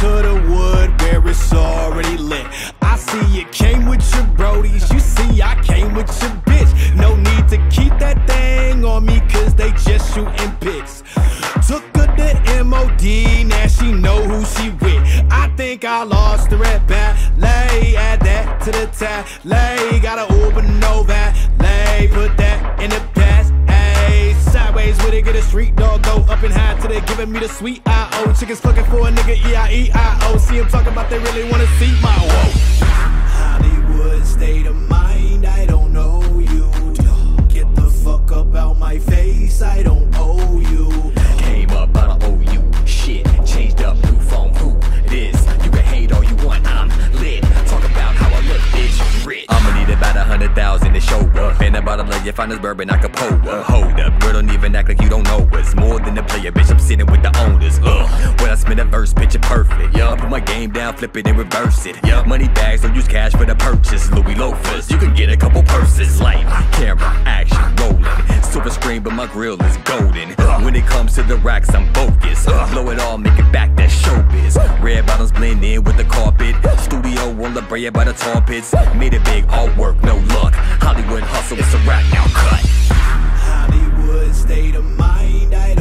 to the wood where it's already lit. I see you came with your brodies, you see I came with your bitch. No need to keep that thing on me, cause they just shooting pics. Took her to MOD, now she know who she with. I think I lost her at ballet, add that to the tally. Got a Uber, no valet, put that in the past. Ayy, sideways with it, get a street dog, go up and high till they giving me the sweet I-O. Chickens fucking for a nigga, E-I-E-I-O. See him talking about they really wanna see my whoa. Hollywood state of mind, I don't know you. Get the fuck up out my face, I don't owe you. Came up, I don't owe you shit. Changed up, new phone, who it is? You can hate all you want, I'm lit. Talk about how I look, bitch, rich. I'ma need about 100,000 to show up. And about a lady, find this bourbon I could pour up. Hold up, girl, don't even act like you don't know us. More than a player, bitch, I'm sitting with the owners. When I spin a verse, picture perfect. I put my game down, flip it and reverse it. Money bags, don't use cash for the purchase. Louis loafers, you can get a couple purses. Like camera, action, rolling. Silver screen, but my grill is golden. When it comes to the racks, I'm focused. Blow it all, make it back, that showbiz. Red bottoms blend in with the carpet. Studio on La Brea by the tar pits. Made it big, all work, no luck. Hollywood hustle, it's a rap now, cut. Hollywood state of mind, I